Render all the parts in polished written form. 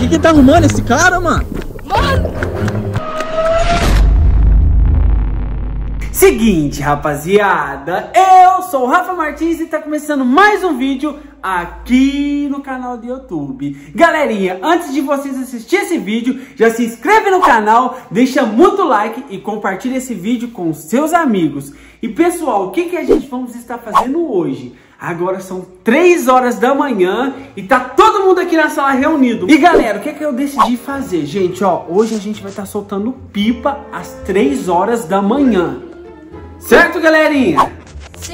que tá arrumando esse cara, mano? Seguinte, rapaziada, eu sou o Rafa Martins e tá começando mais um vídeo aqui no canal do YouTube. Galerinha, antes de vocês assistirem esse vídeo, já se inscreve no canal, deixa muito like e compartilha esse vídeo com seus amigos. E pessoal, o que a gente vamos estar fazendo hoje? Agora são 3 horas da manhã e tá todo mundo aqui na sala reunido. E galera, o que eu decidi fazer? Gente, ó, hoje a gente vai estar soltando pipa às 3 horas da manhã. Certo, galerinha? Sim!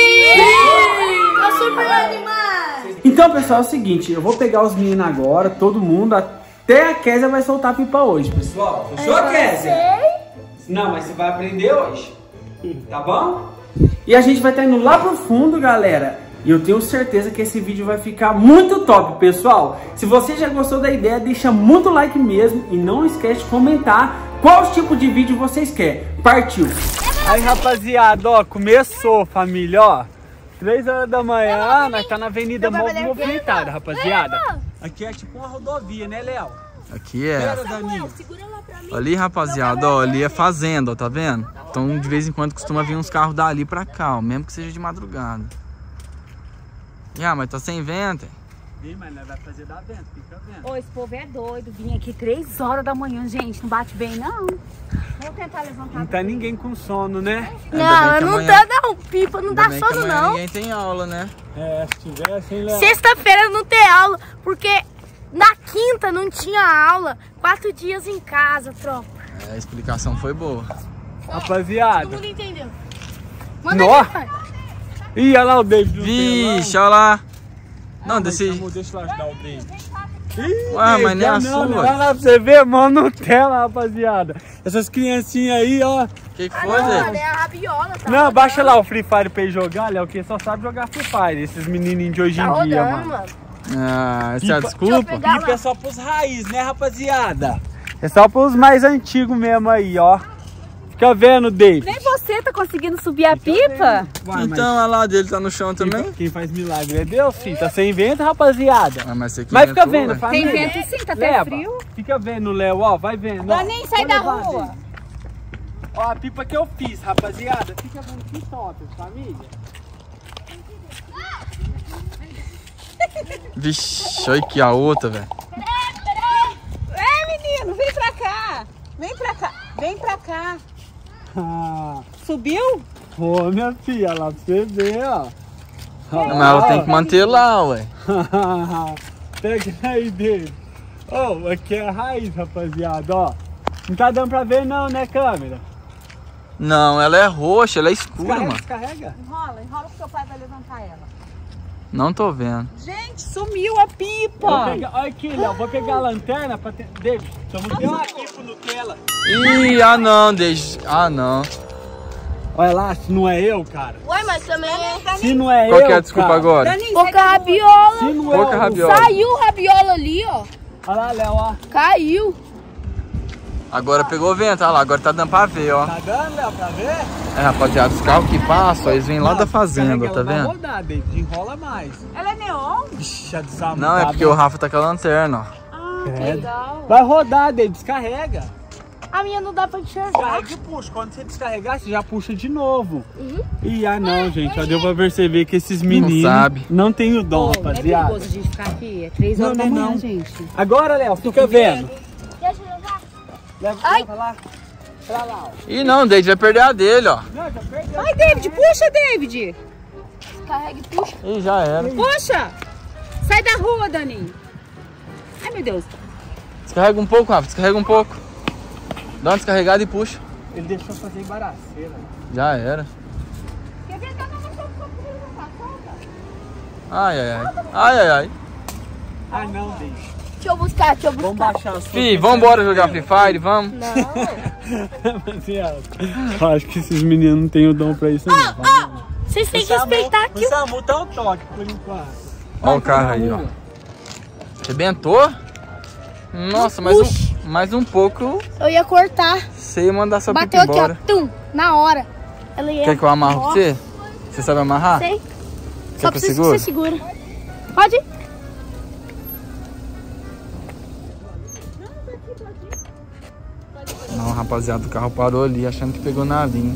Tô super animado! Então, pessoal, é o seguinte, eu vou pegar os meninos agora, todo mundo, até a Kézia vai soltar a pipa hoje, pessoal. Fechou, Kézia? Não, mas você vai aprender hoje, tá bom? E a gente vai estar indo lá pro fundo, galera. E eu tenho certeza que esse vídeo vai ficar muito top, pessoal. Se você já gostou da ideia, deixa muito like mesmo. E não esquece de comentar qual tipo de vídeo vocês querem. Partiu! Aí, rapaziada, ó, começou, família, ó. 3 horas da manhã, nós tá na avenida movimentada, rapaziada. Aqui é tipo uma rodovia, né, Léo? Aqui é. Ali, rapaziada, ó, ali é fazenda, ó, tá vendo? Então, de vez em quando, costuma vir uns carros dali pra cá, ó, mesmo que seja de madrugada. Mas tá sem vento, hein? Ih, mas nós vai fazer da vento, fica vendo. Ô, esse povo é doido. Vim aqui 3 horas da manhã, gente. Não bate bem, não. Vou tentar levantar. Não tá ninguém com sono, né? Não, não tá não. Pipa, não dá sono, não. Ninguém tem aula, né? É, se tivesse, hein, Léo? Sexta-feira não tem aula, porque na quinta não tinha aula. 4 dias em casa, tropa. É, a explicação foi boa. Rapaziada. Todo mundo entendeu. Manda Nossa. aí, pai. Ih, olha lá o David. Vixe, olha lá. Não, Deixa eu ajudar o David. Ué, mas nem a sua. Olha lá pra você ver, mano, Nutella, rapaziada. Essas criancinhas aí, ó. Que foi, Zé? É a rabiola, tá? Não, baixa lá o Free Fire pra ele jogar, Léo, que só sabe jogar Free Fire, esses menininhos de hoje em dia, mano. Ah, essa é a desculpa? Pipa é só pros raiz, né, rapaziada? É só pros mais antigos mesmo aí, ó. Fica vendo, David. Nem você tá conseguindo subir a pipa? Uai, Então, a lá dele tá no chão também? Quem faz milagre é Deus, filho. Tá sem vento, rapaziada. Mas você que Mas fica inventou, vendo, ué. família. Tem vento sim, tá até frio. Fica vendo, Léo, ó, vai vendo. Daninho, sai da rua. Ó, a pipa que eu fiz, rapaziada. Fica vendo que top, família. Vixe, olha aqui a outra, velho. Menino, vem pra cá. Vem pra cá. Vem pra cá. Subiu? Ô, minha filha, lá pra você ver, ó. Mas ela tem que manter lá, ué. Pega aí, David. Ó, aqui é a raiz, rapaziada, ó. Não tá dando pra ver não, né, câmera? Não, ela é roxa, ela é escura, mano. Descarrega. Enrola que seu pai vai levantar ela. Não tô vendo. Gente, sumiu a pipa. Olha aqui, Léo, vou pegar a lanterna pra ter... David, vamos ter uma aqui pro Nutella. Ih, ah não, deixa. Ah não. Olha lá, se não é eu, cara. Ué, mas também é... Se não é eu, Qual que é a desculpa cara. agora? Pouca rabiola. Se não Pouca é eu. rabiola. Saiu o rabiola ali, ó. Olha lá, Léo, ó. Caiu. Agora pegou vento, olha lá, agora tá dando pra ver, ó. Tá dando, Léo, pra ver? É, rapaziada, os carros que passam, eles vêm lá da fazenda, tá Vai vendo? rodar, David, enrola mais. Ela é neon? Ixi, a desarmada. Não, é porque o Rafa tá com a lanterna, ó. Legal. Vai rodar, David, descarrega. A minha não dá pra enxergar. Descarrega e puxa. Quando você descarregar, você já puxa de novo. Ih, não, gente, ó, deu pra perceber que esses meninos sabe. não tem o dom, É rapaziada. perigoso a gente ficar aqui. É 3 horas da manhã, gente. Agora, Léo, fica vendo. Deixa eu levar. Leva lá. Pra lá, ó. Ih, não, o David vai perder a dele, ó. Não, já perdeu. Ai, David, puxa, David. Carrega e puxa. Ih, já era. Puxa. Sai da rua, Daninho. Ai, meu Deus. Descarrega um pouco, Rafa, descarrega um pouco. Dá uma descarregada e puxa. Ele deixou fazer embaraceira. Já era. Quer ver? Tá na Ai, ai, ai. Ai, ai, ai. Ah, não, David. Deixa eu buscar. Vamos baixar a sua. Fih, vambora jogar Free Fire, vamos? Não. Rapaziada, eu acho que esses meninos não têm o dom pra isso, não. Vocês têm que respeitar aqui. O Samu tá o toque, por enquanto. Olha o carro aí, ó. Arrebentou? Nossa, mais um pouco. Eu ia cortar. Você ia mandar sua pipa Bateu aqui, embora. ó. Tum, na hora. Ela ia... Quer que eu amarro pra você? Você sabe amarrar? Sei. Quer Só que eu preciso que segure? você segura. Pode ir. rapaziada. O carro parou ali, achando que pegou na linha.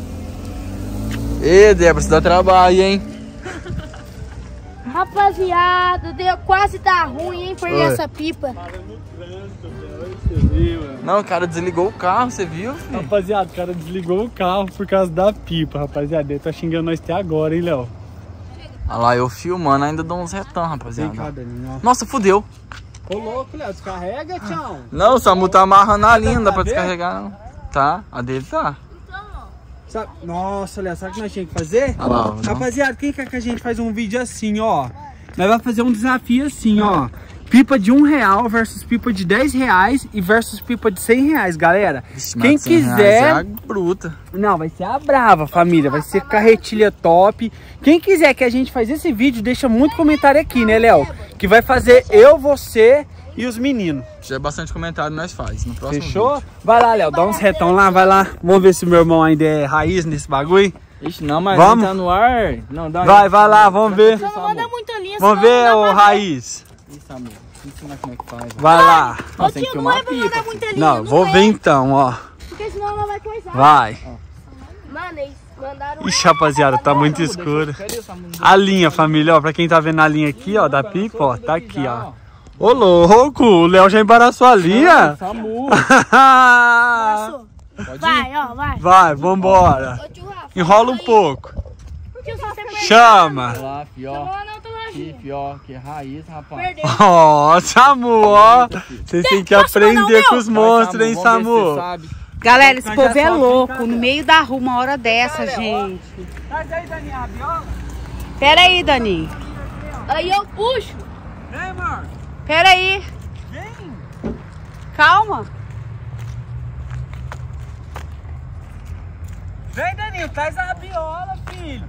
Ê, Débora, você dá trabalho, hein? Rapaziada, quase tá ruim, hein, perder essa pipa. Não, o cara desligou o carro, você viu, filho? Rapaziada, o cara desligou o carro por causa da pipa, rapaziada. Ele tá xingando nós até agora, hein, Léo? Olha lá, eu filmando, ainda dou uns retão, rapaziada. Vem cá, Daninho, Nossa, fudeu. ó. Ô, louco, Léo, descarrega, tchau. Não, o Samu tá amarrando a linha, não dá pra descarregar, não. Tá, a dele tá. Nossa, Léo, sabe o que nós tínhamos que fazer? Olha lá, Rapaziada, quem quer que a gente faz um vídeo assim, ó? Nós vamos fazer um desafio assim, ó. Pipa de R$1 versus pipa de R$10 e versus pipa de R$100, galera. Vixe, quem quiser... É a bruta. Não, vai ser a brava, família. Vai ser carretilha top. Quem quiser que a gente faz esse vídeo, deixa muito comentário aqui, né, Léo? Que vai fazer eu, você e os meninos. Se tiver bastante comentário, nós faz no próximo Fechou? vídeo. Vai lá, Léo, dá uns retão lá, vai lá. Vamos ver se meu irmão ainda é raiz nesse bagulho. Ixi, não, mas vamos? tá no ar. Não, dá Vai lá, vamos ver. Não manda muita linha, Vamos ver, ô raiz. Isso, amor. Ensina como é que faz. Vai lá. Nossa, tem que não filmar é a pra pipa. mandar muita linha, Não, vou ver então, ó. porque senão ela vai coisar. Vai. Mano, eles mandaram... Ixi, rapaziada, tá muito escuro. A linha, família, ó, pra quem tá vendo a linha aqui, ó, da pipa, ó, tá aqui, ó. Ô, louco, o Léo já embaraçou a linha. Samu. Vai, ó, vai. Vai, vambora. Ô, tio Rafa, Enrola um pouco. tio, só você perdeu. Chama. Olha lá, fió. Não, tô lá, Que fió, que raiz, rapaz. perdeu. Ó, Samu, ó. Vocês têm que Posso mandar o aprender meu? com os monstros, hein, Vamos ver se Samu. você sabe. Galera, esse Mas povo já é só louco, brincadeira. no meio da rua, uma hora dessa, gente. Traz aí, Daninha, a viola. Pera aí, Dani. Aí eu puxo. Vem, amor. Pera aí. Vem. Calma. Vem, Daninho, traz a viola, filho.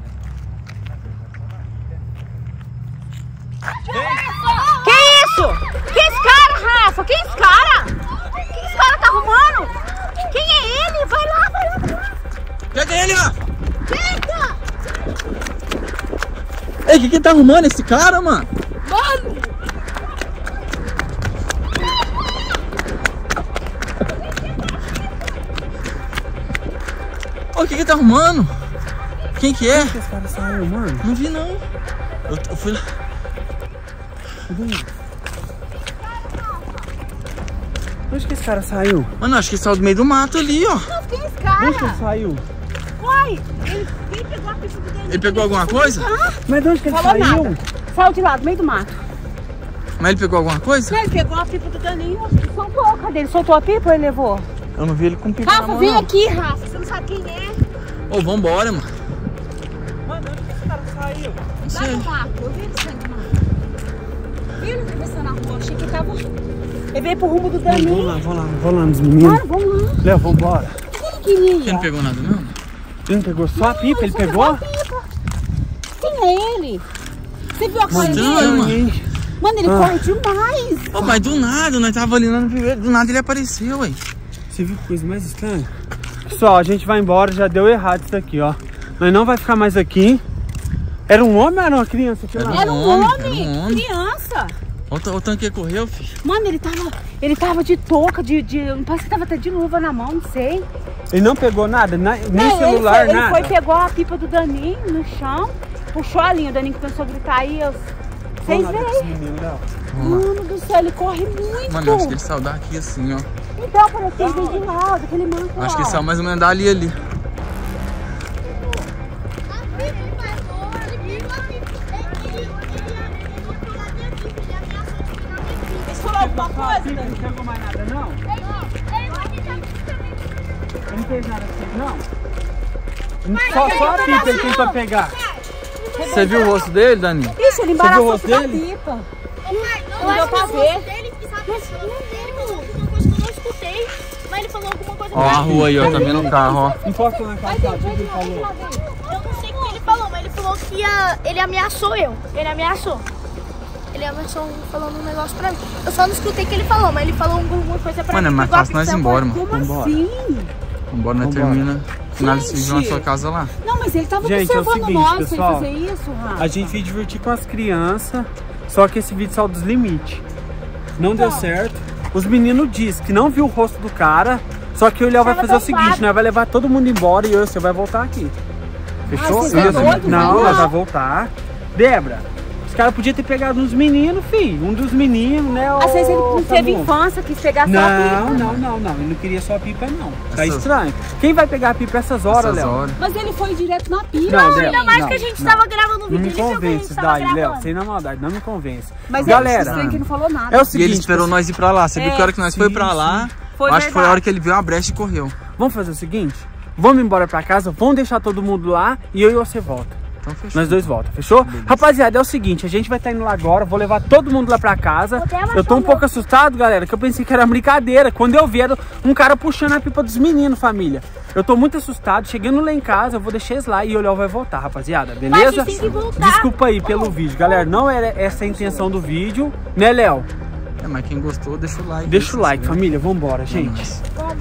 Que isso? Que esse cara, Rafa? Que esse cara? Que esse cara tá arrumando? Quem é ele? Vai lá, vai lá, vai lá. Pega ele, ó. Pega! Ei, o que tá arrumando esse cara, mano? Mano, Ô, o que tá arrumando? Quem que é? Esse cara saiu, mano. Não vi, não. Eu fui lá. Onde que esse cara saiu? Mano, acho que ele saiu do meio do mato ali, ó. Quem é esse cara? Onde que ele saiu? Uai, ele pegou a pista do Dani. Ele pegou alguma coisa? Mas de onde que ele Falou saiu? nada. Saiu de lá, do meio do mato. Mas ele pegou alguma coisa? Não, ele pegou a pipa do Daninho e soltou. Cadê? Ele soltou a pipa ou ele levou? Eu não vi ele com pipa na Rafa, mão, vem não. aqui, Rafa. Você não sabe quem é. Ô, vambora, mano. Mano, onde que esse cara saiu? Não Lá sei. no mato. Eu vi ele saindo do mato. Viu ele atravessando a rua? Achei que ele tava... Ele veio pro rumo do Vamos Daninho. lá, vamos lá nos meninos. Bora, vamos lá. Léo, vambora. O que ele queria? Ele não pegou nada, não? Ele não pegou só a pipa? Ele pegou? Quem é ele? Você viu a cara Estranho, dele? mano. Hein? Mano, ele corre demais. Ô, mas do nada, nós tava ali no primeiro, do nada ele apareceu, ué. Você viu que coisa mais estranha? Pessoal, a gente vai embora, já deu errado isso daqui, ó. Nós não vai ficar mais aqui. Era um homem ou era uma criança? Sei lá. Era um homem, homem, era um homem. criança. O tanque correu, filho. Mano, ele tava de touca, parece que tava até de luva na mão, não sei. Ele não pegou nada, nem Não, celular, ele nada. foi, pegou a pipa do Daninho no chão, puxou a linha, o Daninho começou a gritar aí, vocês Vamos lá ver esse veem. menino, Léo. Mano do céu, ele corre muito. Mano, eu acho que ele saiu daqui assim, ó. Então, parece que ele veio de lá, daquele manto lá. Acho que ele saiu mais ou menos dali ali. Eles falaram alguma coisa, Ele Daninho? não pegou mais nada, não? Ele não fez nada assim, não? Só a pipa ele tentou pegar. Você viu o rosto dele, Dani? Isso, ele Você viu o embaraçou rosto com a dele? pipa. não deu pra ver. Ele falou alguma coisa que eu não escutei, mas ele falou alguma coisa Ó a rua aí, ó. Tá vendo o carro, ó. Encosta na calçada, o que ele falou? Eu não sei o que ele falou, mas ele falou que ele ameaçou eu. Ele ameaçou. Ele ameaçou falando um negócio pra mim. Eu só não escutei o que ele falou, mas ele falou alguma coisa pra Mano, mim. é mais Igual a fácil nós ir pizza embora, agora. mano. Como Vambora. assim? Vambora, nós Vambora. termina. Finaliza esse vídeo na Gente. sua casa lá. Não, mas ele tava Gente, é o observando seguinte, nós pessoal. sem fazer isso, Rafa. A gente veio divertir com as crianças, só que esse vídeo saiu dos limites. Não deu certo. Os meninos dizem que não viu o rosto do cara, Só que o Léo vai fazer o seguinte, nós vai levar todo mundo embora e você vai voltar aqui. Fechou? Não, nós vai voltar. Débora, os caras podiam ter pegado uns meninos, filho. Um dos meninos, né? Às vezes ele não teve infância, quis pegar só a pipa. Não. Ele não queria só a pipa, não. Tá estranho. Quem vai pegar a pipa essas horas, Léo? Mas ele foi direto na pipa. Não, ainda mais que a gente tava gravando um vídeo. Não me convence daí, Léo. Sem na maldade, não me convence. Mas galera, ele que não falou nada. é o seguinte, E ele esperou nós ir pra lá. Você viu que a hora que nós foi pra lá, acho que foi a hora que ele viu a brecha e correu. Vamos fazer o seguinte? Vamos embora pra casa, vamos deixar todo mundo lá e eu e você volta. Então fechou. Nós dois volta, fechou? Beleza. Rapaziada, é o seguinte, a gente vai estar indo lá agora, vou levar todo mundo lá pra casa. Eu tô um pouco assustado, galera, que eu pensei que era brincadeira. Quando eu vi, era um cara puxando a pipa dos meninos, família. Eu tô muito assustado, chegando lá em casa, eu vou deixar eles lá e o Léo vai voltar, rapaziada, beleza? Desculpa aí pelo vídeo, galera, não era essa a intenção do vídeo, né, Léo? Mas quem gostou, deixa o like. Deixa o like, família, vambora, gente.